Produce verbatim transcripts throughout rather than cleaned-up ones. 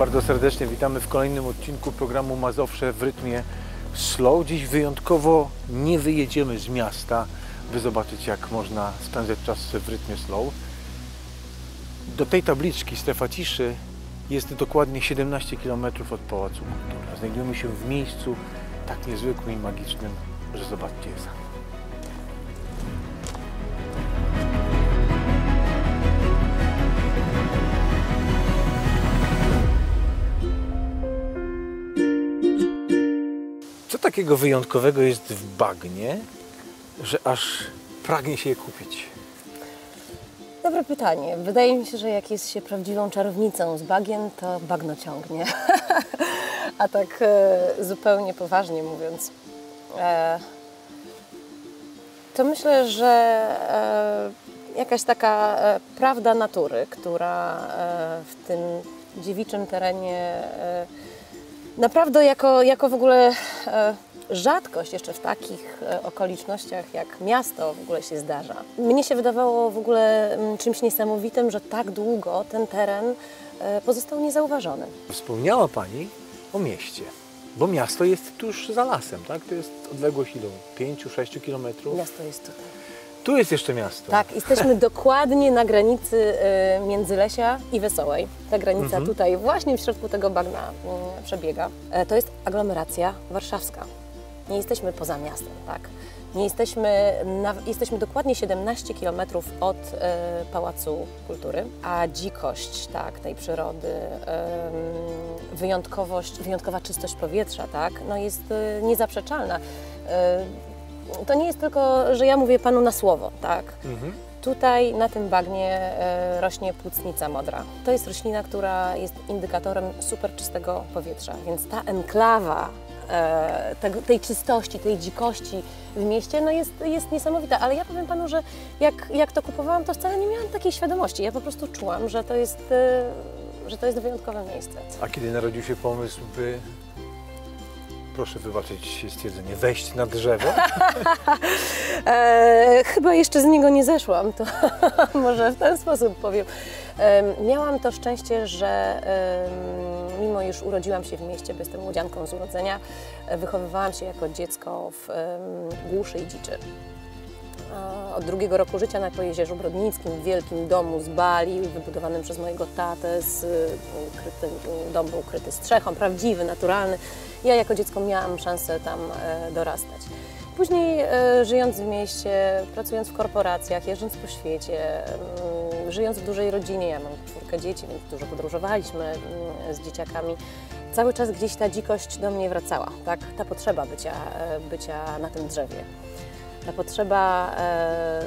Bardzo serdecznie witamy w kolejnym odcinku programu Mazowsze w rytmie slow. Dziś wyjątkowo nie wyjedziemy z miasta, by zobaczyć, jak można spędzać czas w rytmie slow. Do tej tabliczki strefa ciszy jest dokładnie siedemnaście kilometrów od Pałacu Kultury. Znajdujemy się w miejscu tak niezwykłym i magicznym, że zobaczcie je sami. Co takiego wyjątkowego jest w bagnie, że aż pragnie się je kupić? Dobre pytanie. Wydaje mi się, że jak jest się prawdziwą czarownicą z bagien, to bagno ciągnie. A tak e, zupełnie poważnie mówiąc, e, to myślę, że e, jakaś taka e, prawda natury, która e, w tym dziewiczym terenie e, naprawdę jako, jako w ogóle e, rzadkość jeszcze w takich e, okolicznościach jak miasto w ogóle się zdarza. Mnie się wydawało w ogóle m, czymś niesamowitym, że tak długo ten teren e, pozostał niezauważony. Wspomniała Pani o mieście, bo miasto jest tuż za lasem, tak? To jest odległość ilu? pięć sześć kilometrów? Miasto jest tutaj. Tu jest jeszcze miasto. Tak, jesteśmy dokładnie na granicy e, Międzylesia i Wesołej. Ta granica Mhm. tutaj właśnie w środku tego bagna e, przebiega. E, to jest aglomeracja warszawska. Nie jesteśmy poza miastem, tak? Nie jesteśmy, na, jesteśmy dokładnie siedemnaście kilometrów od e, Pałacu Kultury, a dzikość, tak, tej przyrody, e, wyjątkowość, wyjątkowa czystość powietrza, tak, no jest e, niezaprzeczalna. E, to nie jest tylko, że ja mówię Panu na słowo, tak? Mhm. Tutaj na tym bagnie e, rośnie płucnica modra. To jest roślina, która jest indykatorem super czystego powietrza, więc ta enklawa e, tego, tej czystości, tej dzikości w mieście no jest, jest niesamowita. Ale ja powiem Panu, że jak, jak to kupowałam, to wcale nie miałam takiej świadomości. Ja po prostu czułam, że to jest, e, że to jest wyjątkowe miejsce. A kiedy narodził się pomysł, by, proszę wybaczyć stwierdzenie, wejść na drzewo? e, chyba jeszcze z niego nie zeszłam, to może w ten sposób powiem. E, miałam to szczęście, że e, mimo iż urodziłam się w mieście, bo jestem młodzianką z urodzenia, e, wychowywałam się jako dziecko w e, głuszy i dziczy. E, od drugiego roku życia na Pojezierzu Brodnickim, w wielkim domu z bali, wybudowanym przez mojego tatę, z, ukryty, dom był ukryty strzechą, prawdziwy, naturalny. Ja jako dziecko miałam szansę tam e, dorastać. Później e, żyjąc w mieście, pracując w korporacjach, jeżdżąc po świecie, m, żyjąc w dużej rodzinie, ja mam czwórkę dzieci, więc dużo podróżowaliśmy m, z dzieciakami, cały czas gdzieś ta dzikość do mnie wracała, tak? Ta potrzeba bycia, e, bycia na tym drzewie. Ta potrzeba e,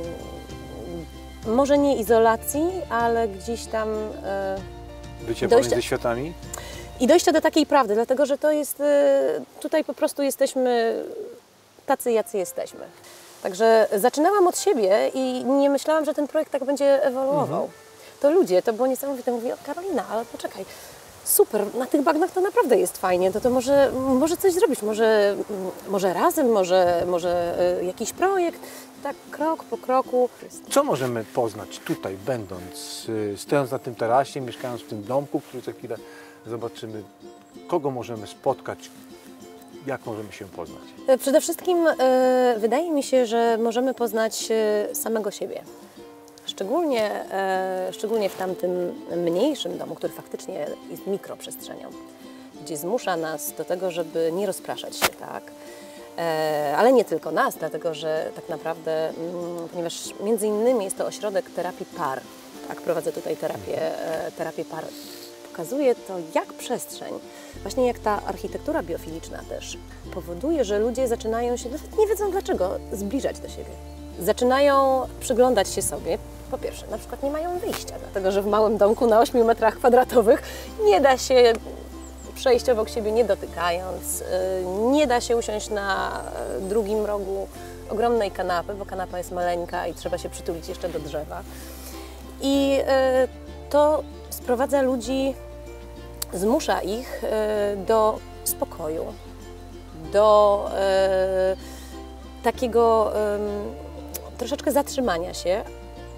m, może nie izolacji, ale gdzieś tam e, Bycie dojścia... pomiędzy światami? I dojście do takiej prawdy, dlatego że to jest, tutaj po prostu jesteśmy tacy, jacy jesteśmy. Także zaczynałam od siebie i nie myślałam, że ten projekt tak będzie ewoluował. Mhm. To ludzie, to było niesamowite. Mówię, Karolina, ale poczekaj, super, na tych bagnach to naprawdę jest fajnie, to, to może, może coś zrobić, może, może razem, może, może jakiś projekt. Tak krok po kroku. Co możemy poznać tutaj, będąc, stojąc na tym tarasie, mieszkając w tym domku, który za chwilę zobaczymy, kogo możemy spotkać, jak możemy się poznać? Przede wszystkim e, wydaje mi się, że możemy poznać e, samego siebie. Szczególnie, e, szczególnie w tamtym mniejszym domu, który faktycznie jest mikroprzestrzenią, gdzie zmusza nas do tego, żeby nie rozpraszać się, tak? E, ale nie tylko nas, dlatego że tak naprawdę, m, ponieważ między innymi jest to ośrodek terapii par, tak? Prowadzę tutaj terapię, e, terapię par. Pokazuje to, jak przestrzeń, właśnie jak ta architektura biofiliczna też, powoduje, że ludzie zaczynają się, nawet nie wiedzą dlaczego, zbliżać do siebie. Zaczynają przyglądać się sobie. Po pierwsze, na przykład nie mają wyjścia, dlatego że w małym domku na ośmiu metrach kwadratowych nie da się przejść obok siebie nie dotykając, nie da się usiąść na drugim rogu ogromnej kanapy, bo kanapa jest maleńka i trzeba się przytulić jeszcze do drzewa. I to sprowadza ludzi, zmusza ich do spokoju, do takiego troszeczkę zatrzymania się,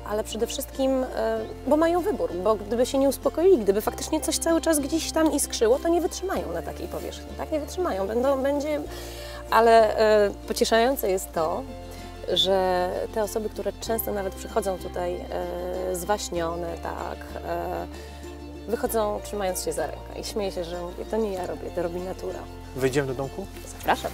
ale przede wszystkim, e, bo mają wybór, bo gdyby się nie uspokoili, gdyby faktycznie coś cały czas gdzieś tam iskrzyło, to nie wytrzymają na takiej powierzchni, tak? Nie wytrzymają, będą, będzie... Ale e, pocieszające jest to, że te osoby, które często nawet przychodzą tutaj e, zwaśnione, tak, e, wychodzą trzymając się za rękę i śmieję się, że mówię, to nie ja robię, to robi natura. Wejdziemy do domku? Zapraszam.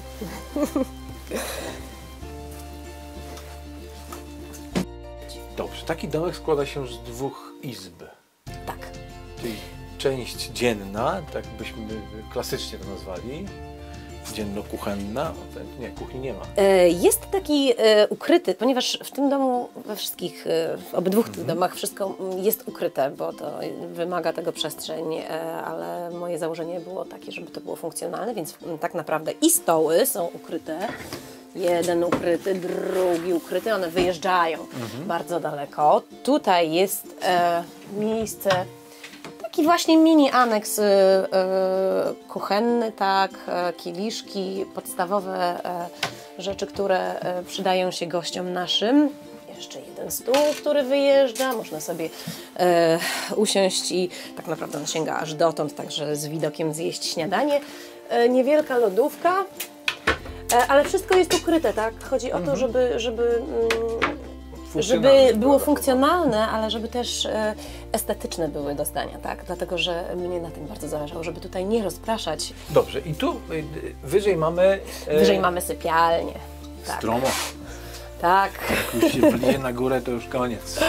Dobrze, taki domek składa się z dwóch izb. Tak. Czyli część dzienna, tak byśmy klasycznie to nazwali, dzienno-kuchenna. Nie, kuchni nie ma. E, Jest taki e, ukryty, ponieważ w tym domu, we wszystkich, e, w obydwu tych domach wszystko mm, jest ukryte, bo to wymaga tego przestrzeń, e, ale moje założenie było takie, żeby to było funkcjonalne, więc mm, tak naprawdę i stoły są ukryte. Jeden ukryty, drugi ukryty, one wyjeżdżają bardzo daleko. Tutaj jest e, miejsce, taki właśnie mini aneks e, e, kuchenny, tak, e, kieliszki, podstawowe e, rzeczy, które e, przydają się gościom naszym. Jeszcze jeden stół, który wyjeżdża, można sobie e, usiąść i tak naprawdę on sięga aż dotąd, także z widokiem zjeść śniadanie. E, niewielka lodówka. Ale wszystko jest ukryte, tak? Chodzi o to, żeby, żeby, żeby było funkcjonalne, ale żeby też estetyczne były do zdania, tak? Dlatego, że mnie na tym bardzo zależało, żeby tutaj nie rozpraszać. Dobrze, i tu wyżej mamy... Wyżej e... mamy sypialnię. Tak. Stromo. Tak. Jak już się wlezie na górę, to już koniec.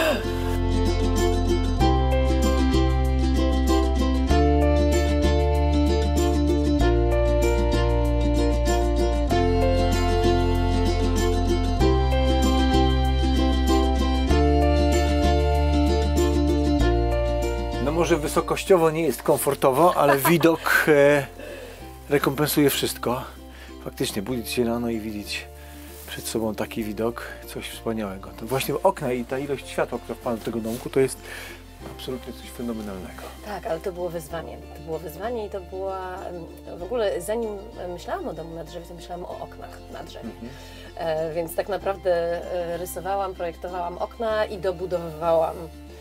Może wysokościowo nie jest komfortowo, ale widok e, rekompensuje wszystko. Faktycznie budzić się rano i widzieć przed sobą taki widok, coś wspaniałego. To właśnie okna i ta ilość światła, która wpada do tego domku, to jest absolutnie coś fenomenalnego. Tak, ale to było wyzwanie. To było wyzwanie i to była... W ogóle zanim myślałam o domu na drzewie, to myślałam o oknach na drzewie. Mhm. E, więc tak naprawdę rysowałam, projektowałam okna i dobudowywałam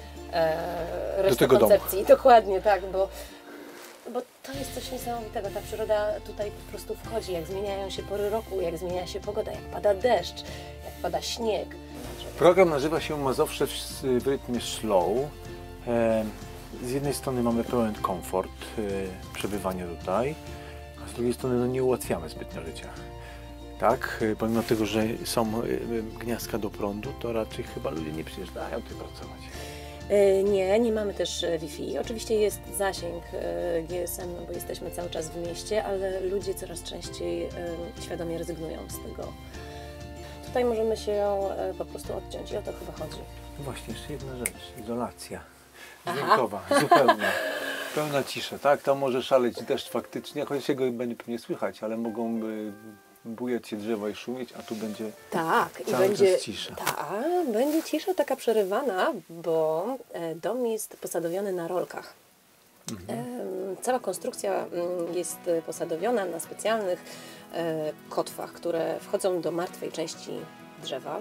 E, resztę koncepcji. Domu. Dokładnie, tak, bo, bo to jest coś niesamowitego. Ta przyroda tutaj po prostu wchodzi, jak zmieniają się pory roku, jak zmienia się pogoda, jak pada deszcz, jak pada śnieg. Program nazywa się Mazowsze w rytmie slow. E, z jednej strony mamy pełen komfort e, przebywania tutaj, a z drugiej strony no, nie ułatwiamy zbytnio życia. Tak, e, pomimo tego, że są e, gniazdka do prądu, to raczej chyba ludzie nie przyjeżdżają tutaj pracować. Nie, nie mamy też Wi-Fi. Oczywiście jest zasięg G S M, no bo jesteśmy cały czas w mieście, ale ludzie coraz częściej świadomie rezygnują z tego. Tutaj możemy się po prostu odciąć i o to chyba chodzi. No właśnie, jeszcze jedna rzecz, izolacja dźwiękowa, zupełnie. Pełna cisza, tak? Tam może szaleć deszcz faktycznie, chociaż jego będzie pewnie słychać, ale mogą bujać się drzewa i szumieć, a tu będzie tak, cały i będzie czas cisza. Tak, będzie cisza taka przerywana, bo dom jest posadowiony na rolkach. Mhm. Cała konstrukcja jest posadowiona na specjalnych kotwach, które wchodzą do martwej części drzewa.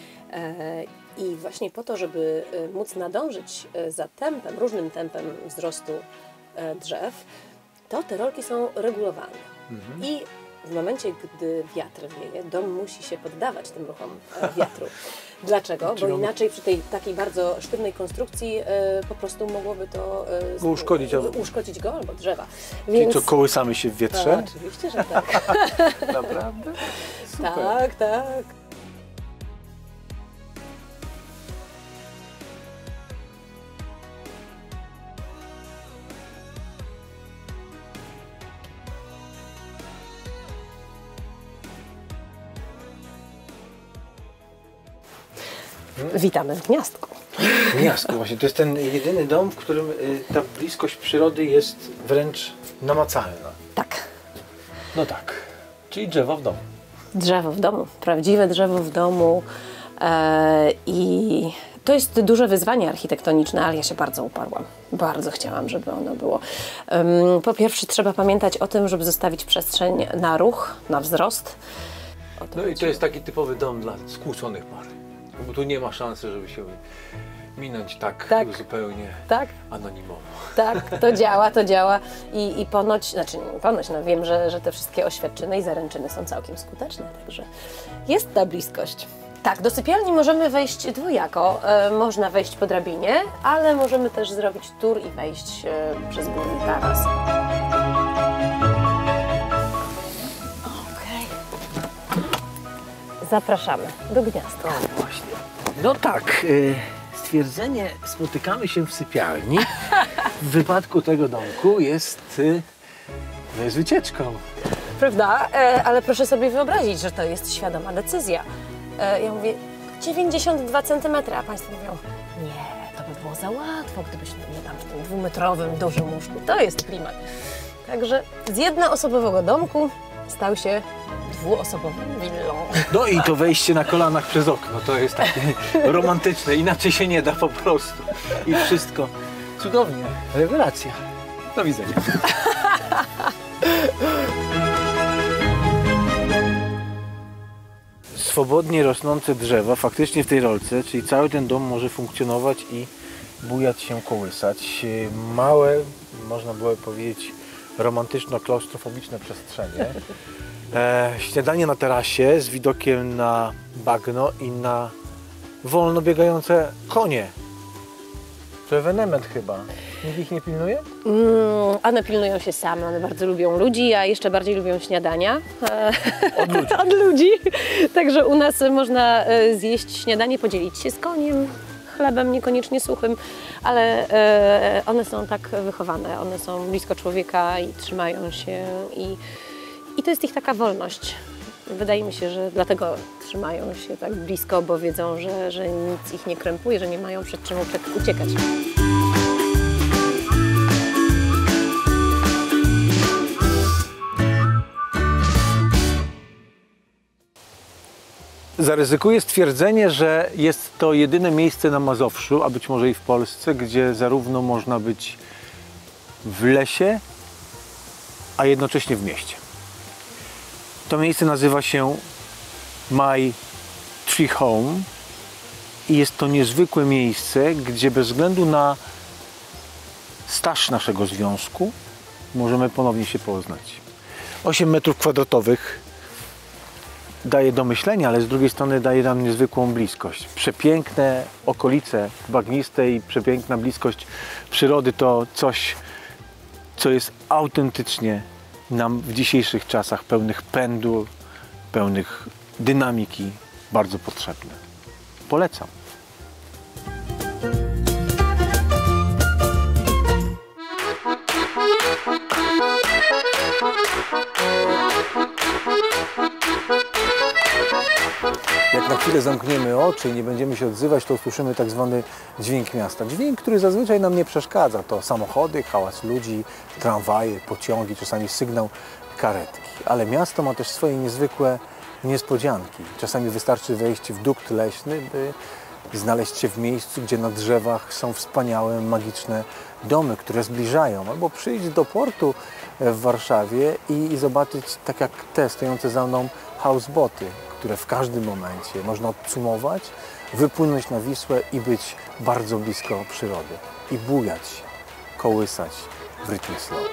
I właśnie po to, żeby móc nadążyć za tempem, różnym tempem wzrostu drzew, to te rolki są regulowane. Mhm. I w momencie, gdy wiatr wieje, dom musi się poddawać tym ruchom wiatru. Dlaczego? Bo inaczej przy tej takiej bardzo sztywnej konstrukcji e, po prostu mogłoby to e, go uszkodzić, albo... uszkodzić go albo drzewa. Więc... Czyli co, kołysamy się w wietrze? No, oczywiście, że tak. Naprawdę? Super. Tak, tak. Witamy w Gniazdku. W Gniazdku właśnie. To jest ten jedyny dom, w którym ta bliskość przyrody jest wręcz namacalna. Tak. No tak. Czyli drzewo w domu. Drzewo w domu. Prawdziwe drzewo w domu. E, I to jest duże wyzwanie architektoniczne, ale ja się bardzo uparłam. Bardzo chciałam, żeby ono było. Um, po pierwsze trzeba pamiętać o tym, żeby zostawić przestrzeń na ruch, na wzrost. No i to jest taki typowy dom dla skłóconych par. bo tu nie ma szansy, żeby się minąć tak, Tak. zupełnie Tak? anonimowo. Tak, to działa, to działa i, i ponoć, znaczy nie ponoć, no wiem, że, że te wszystkie oświadczyny i zaręczyny są całkiem skuteczne, także jest ta bliskość. Tak, do sypialni możemy wejść dwojako. E, można wejść po drabinie, ale możemy też zrobić tur i wejść e, przez górny taras. Okej. Zapraszamy do gniazda. O, właśnie. No tak, y, stwierdzenie spotykamy się w sypialni w wypadku tego domku jest, y, no jest wycieczką. Prawda? E, ale proszę sobie wyobrazić, że to jest świadoma decyzja. E, ja mówię, dziewięćdziesiąt dwa centymetry, a Państwo mówią, nie, to by było za łatwo, gdybyś nie tam w tym dwumetrowym, dużym łóżku. To jest klimat. Także z jednoosobowego domku stał się dwuosobową willą. No i to wejście na kolanach przez okno, to jest takie romantyczne, inaczej się nie da po prostu. I wszystko cudownie, rewelacja. Do widzenia. Swobodnie rosnące drzewa faktycznie w tej rolce, czyli cały ten dom może funkcjonować i bujać się, kołysać. Małe, można było powiedzieć, romantyczno-klaustrofobiczne przestrzenie. E, śniadanie na tarasie z widokiem na bagno i na wolno biegające konie. To ewenement chyba. Nikt ich nie pilnuje? Mm, one pilnują się same, one bardzo lubią ludzi, a jeszcze bardziej lubią śniadania. E, Od ludzi. Od ludzi. Także u nas można e, zjeść śniadanie, podzielić się z koniem, chlebem niekoniecznie suchym, ale e, one są tak wychowane, one są blisko człowieka i trzymają się i, i to jest ich taka wolność. Wydaje mi się, że dlatego trzymają się tak blisko, bo wiedzą, że, że nic ich nie krępuje, że nie mają przed czym uciekać. Zaryzykuję stwierdzenie, że jest to jedyne miejsce na Mazowszu, a być może i w Polsce, gdzie zarówno można być w lesie, a jednocześnie w mieście. To miejsce nazywa się My Tree Home i jest to niezwykłe miejsce, gdzie bez względu na staż naszego związku możemy ponownie się poznać. osiem metrów kwadratowych daje do myślenia, ale z drugiej strony daje nam niezwykłą bliskość. Przepiękne okolice bagniste i przepiękna bliskość przyrody to coś, co jest autentycznie nam w dzisiejszych czasach pełnych pędu, pełnych dynamiki bardzo potrzebne. Polecam. Jak na chwilę zamkniemy oczy i nie będziemy się odzywać, to usłyszymy tak zwany dźwięk miasta. Dźwięk, który zazwyczaj nam nie przeszkadza. To samochody, hałas ludzi, tramwaje, pociągi, czasami sygnał karetki. Ale miasto ma też swoje niezwykłe niespodzianki. Czasami wystarczy wejść w dukt leśny, by znaleźć się w miejscu, gdzie na drzewach są wspaniałe, magiczne domy, które zbliżają. Albo przyjść do portu w Warszawie i zobaczyć, tak jak te stojące za mną, houseboty, które w każdym momencie można odcumować, wypłynąć na Wisłę i być bardzo blisko przyrody. I bujać się, kołysać w rytmie slow.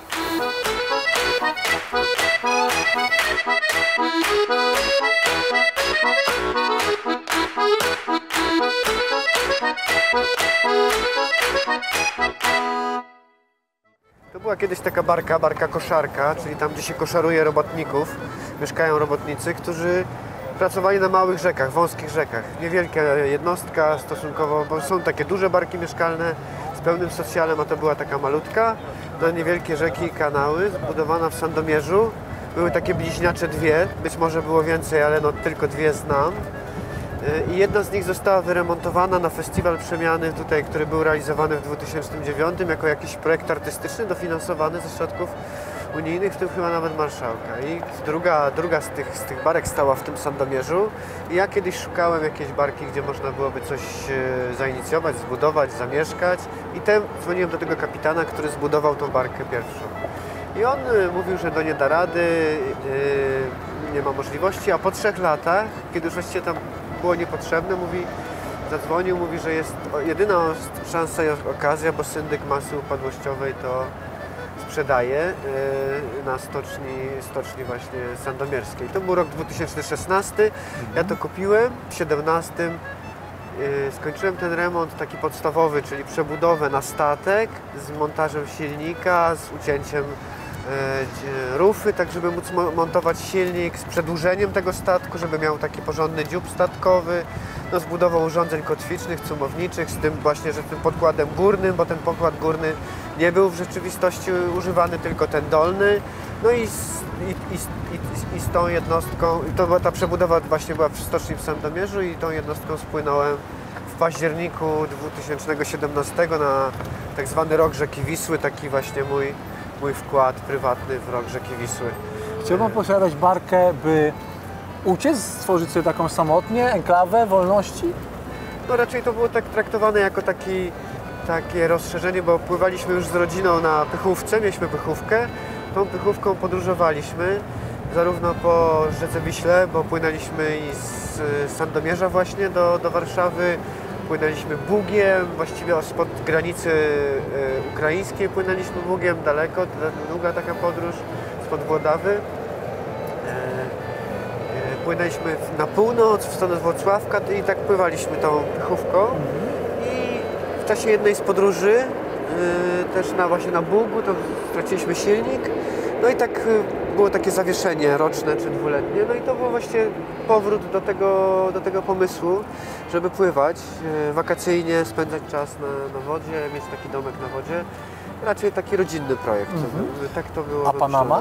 To była kiedyś taka barka, barka koszarka, czyli tam, gdzie się koszaruje robotników. Mieszkają robotnicy, którzy pracowali na małych rzekach, wąskich rzekach. Niewielka jednostka stosunkowo, bo są takie duże barki mieszkalne z pełnym socjalem, a to była taka malutka, na niewielkie rzeki i kanały, zbudowana w Sandomierzu. Były takie bliźniacze dwie, być może było więcej, ale no tylko dwie znam. I jedna z nich została wyremontowana na Festiwal Przemiany, tutaj, który był realizowany w dwa tysiące dziewiątym jako jakiś projekt artystyczny dofinansowany ze środków unijnych, w tym chyba nawet marszałka. I druga, druga z, tych, z tych barek stała w tym Sandomierzu. I ja kiedyś szukałem jakiejś barki, gdzie można byłoby coś e, zainicjować, zbudować, zamieszkać. I ten, dzwoniłem do tego kapitana, który zbudował tą barkę pierwszą. I on e, mówił, że no nie da rady, e, nie ma możliwości, a po trzech latach, kiedy już właściwie tam było niepotrzebne, mówi, zadzwonił, mówi, że jest jedyna szansa i okazja, bo syndyk masy upadłościowej to sprzedaje na stoczni, stoczni właśnie sandomierskiej. To był rok dwa tysiące szesnasty, ja to kupiłem, w siedemnastym skończyłem ten remont taki podstawowy, czyli przebudowę na statek z montażem silnika, z ucięciem rufy, tak żeby móc montować silnik, z przedłużeniem tego statku, żeby miał taki porządny dziób statkowy, no, z budową urządzeń kotwicznych, cumowniczych, z tym właśnie, że tym podkładem górnym, bo ten podkład górny nie był w rzeczywistości używany, tylko ten dolny. No i z, i, i, i, i z tą jednostką, i to była ta przebudowa właśnie była w stoczni w Sandomierzu i tą jednostką spłynąłem w październiku dwa tysiące siedemnastego na tak zwany rok rzeki Wisły, taki właśnie mój, mój wkład prywatny w rok rzeki Wisły. Chciałbym posiadać barkę, by uciec, stworzyć sobie taką samotnie, enklawę wolności? No raczej to było tak traktowane jako taki, takie rozszerzenie, bo pływaliśmy już z rodziną na pychówce, mieliśmy pychówkę. Tą pychówką podróżowaliśmy zarówno po rzece Wiśle, bo płynęliśmy i z Sandomierza właśnie do, do Warszawy, płynęliśmy Bugiem, właściwie spod granicy ukraińskiej płynęliśmy Bugiem daleko, długa taka podróż spod Włodawy. Płynęliśmy na północ, w stronę Włocławka i tak pływaliśmy tą pychówką. I w czasie jednej z podróży, yy, też na, właśnie na Bugu, to straciliśmy silnik. No i tak yy, było takie zawieszenie roczne czy dwuletnie. No i to był właśnie powrót do tego, do tego pomysłu, żeby pływać yy, wakacyjnie, spędzać czas na, na wodzie, mieć taki domek na wodzie. Raczej taki rodzinny projekt. Mm-hmm. Tak to było. A Panama?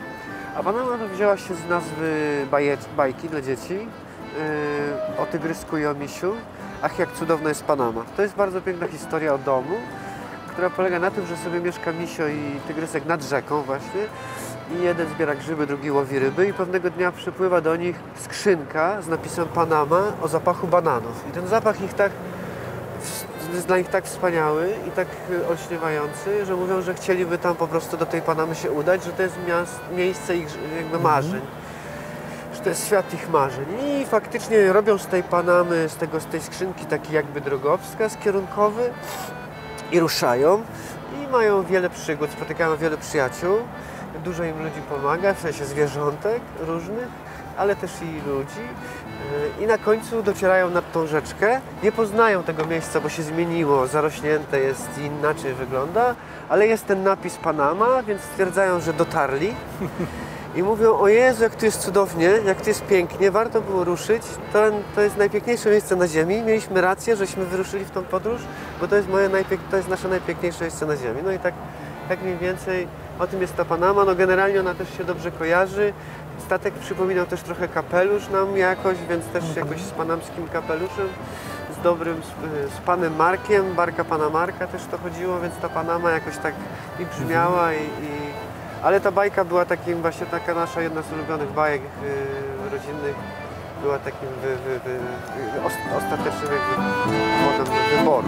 A Panama wzięła się z nazwy baje, bajki dla dzieci yy, o tygrysku i o misiu. Ach, jak cudowna jest Panama. To jest bardzo piękna historia o domu, która polega na tym, że sobie mieszka misio i tygrysek nad rzeką właśnie i jeden zbiera grzyby, drugi łowi ryby i pewnego dnia przypływa do nich skrzynka z napisem Panama o zapachu bananów. I ten zapach ich tak jest dla nich tak wspaniały i tak olśniewający, że mówią, że chcieliby tam po prostu do tej Panamy się udać, że to jest miast, miejsce ich jakby marzeń, mm-hmm. że to jest świat ich marzeń. I faktycznie robią z tej Panamy, z, tego, z tej skrzynki taki jakby drogowskaz kierunkowy i ruszają i mają wiele przygód, spotykają wiele przyjaciół, dużo im ludzi pomaga, w sensie zwierzątek różnych, ale też i ludzi. I na końcu docierają nad tą rzeczkę, nie poznają tego miejsca, bo się zmieniło, zarośnięte jest i inaczej wygląda, ale jest ten napis Panama, więc stwierdzają, że dotarli i mówią: o Jezu, jak tu jest cudownie, jak tu jest pięknie, warto było ruszyć, to, to jest najpiękniejsze miejsce na ziemi, mieliśmy rację, żeśmy wyruszyli w tą podróż, bo to jest, moje najpięk... to jest nasze najpiękniejsze miejsce na ziemi. No i tak, tak mniej więcej o tym jest ta Panama, no generalnie ona też się dobrze kojarzy. Statek przypominał też trochę kapelusz nam jakoś, więc też jakoś z panamskim kapeluszem, z dobrym, z, z panem Markiem, barka pana Marka też to chodziło, więc ta Panama jakoś tak mi brzmiała, i, i, ale ta bajka była takim, właśnie taka nasza jedna z ulubionych bajek yy, rodzinnych, była takim wy, wy, wy, wy, ostatecznym jakby powodem wyboru.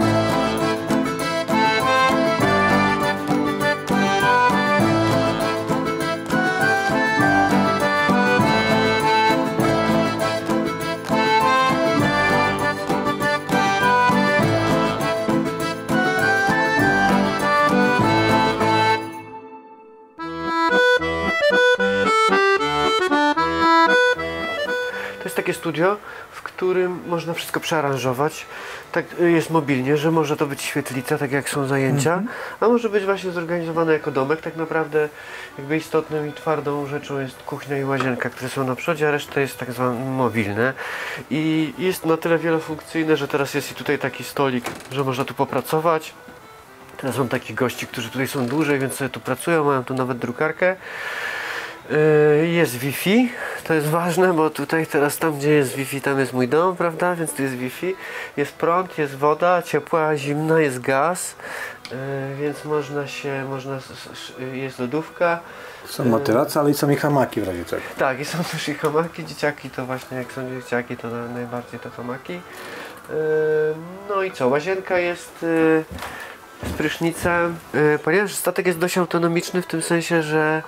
To jest takie studio, w którym można wszystko przearanżować. Tak jest mobilnie, że może to być świetlica, tak jak są zajęcia, mm-hmm. a może być właśnie zorganizowane jako domek. Tak naprawdę jakby istotną i twardą rzeczą jest kuchnia i łazienka, które są na przodzie, a reszta jest tak zwane mobilne. I jest na tyle wielofunkcyjne, że teraz jest i tutaj taki stolik, że można tu popracować. Teraz mam takich gości, którzy tutaj są dłużej, więc sobie tu pracują, mają tu nawet drukarkę. Jest Wi-Fi, to jest ważne, bo tutaj teraz tam, gdzie jest Wi-Fi, tam jest mój dom, prawda, więc tu jest Wi-Fi. Jest prąd, jest woda, ciepła, zimna, jest gaz, więc można się, można, jest lodówka. Są materace, ale i są i hamaki w razie czego. Tak, i są też i hamaki, dzieciaki to właśnie, jak są dzieciaki, to najbardziej to hamaki. No i co, łazienka jest z prysznicem, ponieważ statek jest dość autonomiczny w tym sensie, że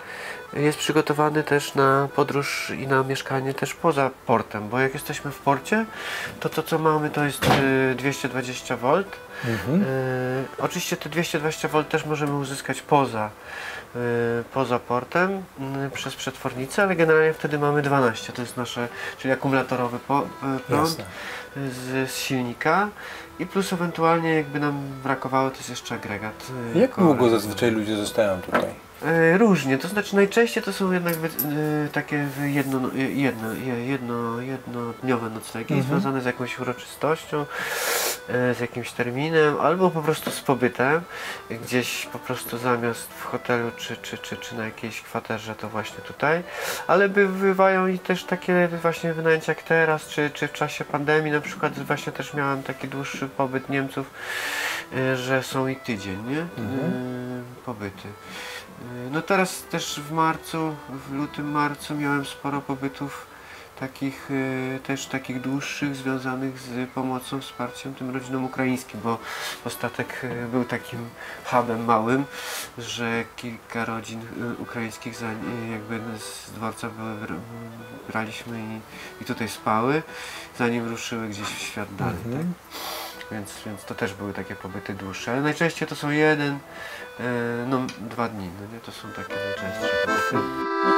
jest przygotowany też na podróż i na mieszkanie też poza portem, bo jak jesteśmy w porcie, to to co mamy to jest dwieście dwadzieścia wolt. Mhm. E, oczywiście te dwieście dwadzieścia wolt też możemy uzyskać poza, e, poza portem m, przez przetwornicę, ale generalnie wtedy mamy dwanaście, to jest nasze, czyli akumulatorowy po, e, prąd z, z silnika i plus ewentualnie jakby nam brakowało to jest jeszcze agregat. E, Jak długo zazwyczaj ludzie zostają tutaj? E, różnie, to znaczy najczęściej to są jednak wy, e, takie jedno, jedno, jedno, jednodniowe noclegi mhm. związane z jakąś uroczystością, e, z jakimś terminem, albo po prostu z pobytem, gdzieś po prostu zamiast w hotelu czy, czy, czy, czy na jakiejś kwaterze to właśnie tutaj, ale bywają i też takie właśnie wynajęcia jak teraz, czy, czy w czasie pandemii na przykład właśnie też miałem taki dłuższy pobyt Niemców, e, że są i tydzień, nie? Mhm. E, pobyty. No teraz też w marcu, w lutym, marcu miałem sporo pobytów takich też takich dłuższych, związanych z pomocą, wsparciem tym rodzinom ukraińskim, bo statek był takim hubem małym, że kilka rodzin ukraińskich jakby z dworca braliśmy i, i tutaj spały, zanim ruszyły gdzieś w świat dalej. Mhm. Tak? Więc, więc to też były takie pobyty dłuższe, ale najczęściej to są jeden, no dwa dni, no nie? To są takie najczęstsze pobyty.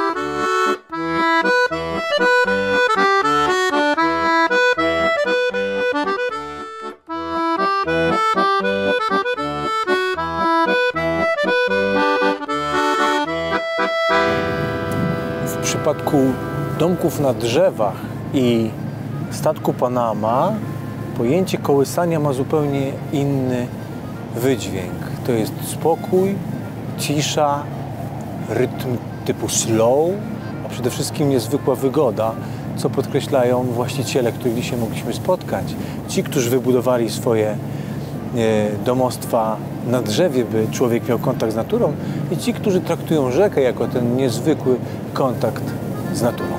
W przypadku domków na drzewach i statku Panama pojęcie kołysania ma zupełnie inny wydźwięk. To jest spokój, cisza, rytm typu slow, a przede wszystkim niezwykła wygoda, co podkreślają właściciele, których dzisiaj mogliśmy spotkać. Ci, którzy wybudowali swoje e, domostwa na drzewie, by człowiek miał kontakt z naturą, i ci, którzy traktują rzekę jako ten niezwykły kontakt z naturą.